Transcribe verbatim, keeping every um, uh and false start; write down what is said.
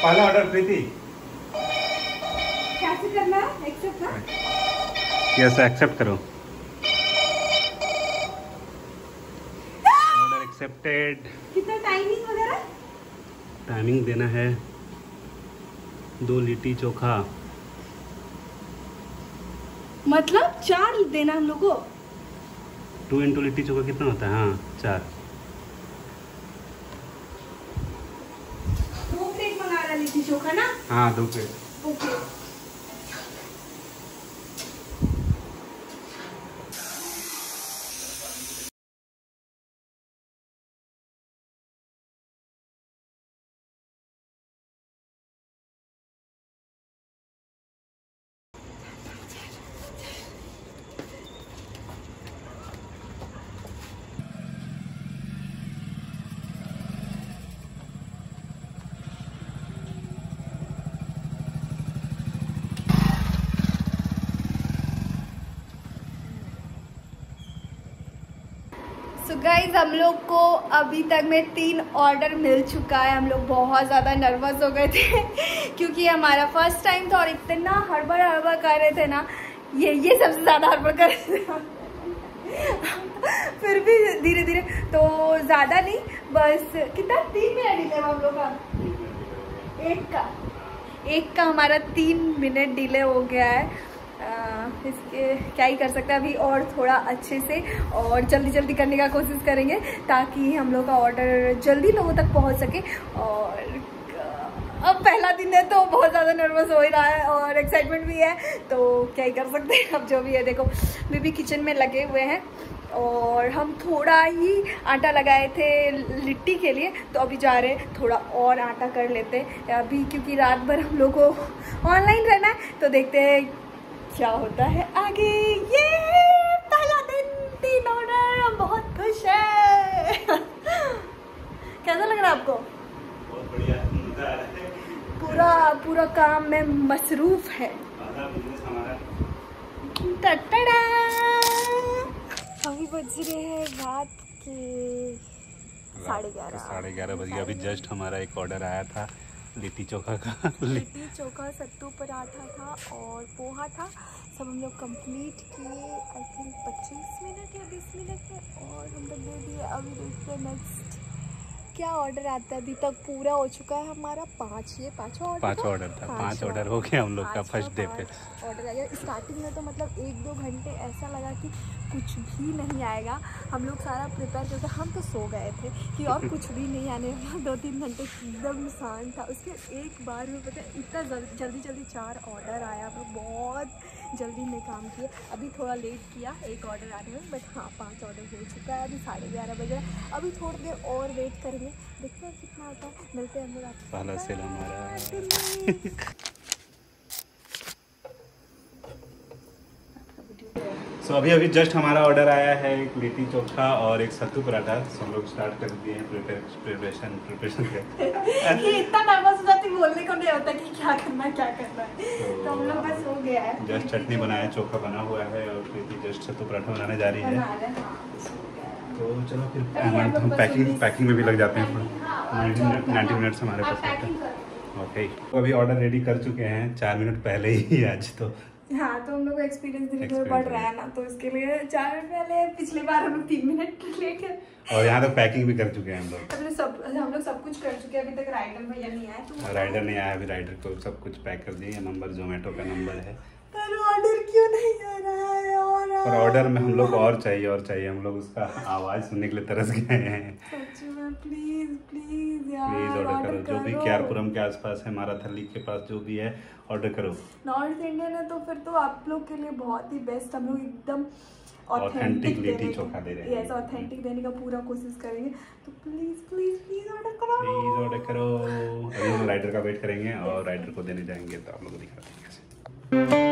पहला ऑर्डर प्रीति कैसे करना है? एक्सेप्ट ना? यस एक्सेप्ट करो। Order accepted. कितना टाइमिंग वगैरह? टाइमिंग देना है दो लिट्टी चोखा। मतलब चार देना हम लोग को। टू इंटू लिट्टी चोखा कितना होता है? हाँ चार। दो प्लेट मंगा रहा लिट्टी चोखा ना? हाँ दो प्लेट। ओके। सो गाइज हम लोग को अभी तक में तीन ऑर्डर मिल चुका है। हम लोग बहुत ज़्यादा नर्वस हो गए थे क्योंकि हमारा फर्स्ट टाइम था और इतना हड़बड़ हड़बड़ कर रहे थे ना, ये ये सबसे ज़्यादा हड़बड़ कर रहे थे फिर भी धीरे धीरे, तो ज़्यादा नहीं, बस कितना तीन मिनट डिले हम लोग का, एक का एक का हमारा तीन मिनट डिले हो गया है। आ, इसके क्या ही कर सकते हैं अभी, और थोड़ा अच्छे से और जल्दी जल्दी करने का कोशिश करेंगे ताकि हम लोग का ऑर्डर जल्दी लोगों तक पहुंच सके। और अब पहला दिन है तो बहुत ज़्यादा नर्वस हो ही रहा है और एक्साइटमेंट भी है, तो क्या ही कर सकते हैं। अब जो भी है, देखो बेबी किचन में लगे हुए हैं और हम थोड़ा ही आटा लगाए थे लिट्टी के लिए, तो अभी जा रहे हैं थोड़ा और आटा कर लेते हैं अभी, क्योंकि रात भर हम लोग को ऑनलाइन रहना है, तो देखते हैं क्या होता है आगे। ये पहला दिन, तीन ऑर्डर, हम बहुत खुश है। कैसा लग रहा है आपको? बहुत बढ़िया, मजा आ रहा है। पूरा पूरा काम में मसरूफ है। टटड़ा। अभी बज रहे हैं रात के साढ़े ग्यारह साढ़े ग्यारह बजे। अभी जस्ट हमारा एक ऑर्डर आया था लिट्टी चोखा का। लिट्टी चोखा, सत्तू पराठा था और पोहा था। सब हम लोग कंप्लीट किए आई थिंक पच्चीस मिनट या बीस मिनट में, और हम लोग दे दिए। अभी देखते हैं नेक्स्ट क्या ऑर्डर आता है। अभी तक पूरा हो चुका है हमारा पाँच, ये पाँचवा ऑर्डर पाँच ऑर्डर था, पाँच ऑर्डर हो गया हम लोग का फर्स्ट डे पे। ऑर्डर आ गया स्टार्टिंग में, तो मतलब एक दो घंटे ऐसा लगा कि कुछ भी नहीं आएगा। हम लोग सारा प्रिपेयर करके हम तो सो गए थे कि और कुछ भी नहीं आने वाला। दो तीन घंटे एकदम शांत था, उसके एक बार में पता है इतना जल्दी जल्दी चार ऑर्डर आया। हम लोग बहुत जल्दी में काम किए। अभी थोड़ा लेट किया एक ऑर्डर आने में, बट हाँ पाँच ऑर्डर हो चुका है। अभी साढ़े ग्यारह बजे, अभी थोड़ी देर और वेट करेंगे, देखते हैं कितना आता है। मिलते हैं हम लोग आपको। पहला सेल हमारा। सो so, अभी अभी जस्ट हमारा ऑर्डर आया है एक लिट्टी चोखा और एक सत्तू पराठा। so, हम लोग स्टार्ट कर दिए हैं प्रिपरेशन प्रिपरेशन ये इतना नर्वस हो जाती, बोलने को नहीं होता कि क्या करना है क्या करना है। तो, तो हम लोग बस हो गया है। जस्ट चटनी बनाया, चोखा बना हुआ है और प्रीति जस्ट सत्तू पराठा बनाने जा रही है। तो चलो फिर हम पैकिंग पैकिंग में भी लग जाते हैं। नाइन्टी मिनट्स हमारे पास। ओके, तो अभी ऑर्डर रेडी कर चुके हैं चार मिनट पहले ही आज। तो हाँ, तो हम लोग का एक्सपीरियंस धीरे धीरे बढ़ रहा है ना, तो इसके लिए चार मिनट पहले, पिछली बार हम लोग तीन मिनट लेट गए। और यहाँ तक पैकिंग भी कर चुके हैं हम लोग। हम लोग सब हम लोग सब कुछ कर चुके हैं। अभी तक राइडर भैया नहीं आया, तो राइडर नहीं आया अभी। राइडर को सब कुछ पैक कर दिए। नंबर जोमेटो का नंबर है, पर ऑर्डर क्यों नहीं आ रहा है? और पर ऑर्डर में हम लोग और चाहिए और चाहिए। हम लोग उसका आवाज सुनने के लिए तरस गए हैं। सच में, प्लीज प्लीज यार, प्लीज ऑर्डर करो। जो भी क्यारपुरम के आसपास है, हमारा थली के पास जो भी है, ऑर्डर करो। नॉर्थ इंडियन है तो फिर तो आप लोग के लिए बहुत ही बेस्ट। हम लोग एकदम ऑथेंटिक लिट्टी चोखा दे रहे हैं। यस, ऑथेंटिक देने का पूरा कोशिश करेंगे। तो प्लीज प्लीज प्लीज ऑर्डर करो, प्लीज ऑर्डर करो। अभी हम राइडर का वेट करेंगे और राइडर को देने जाएंगे, तो आप लोग को दिखा देंगे कैसे।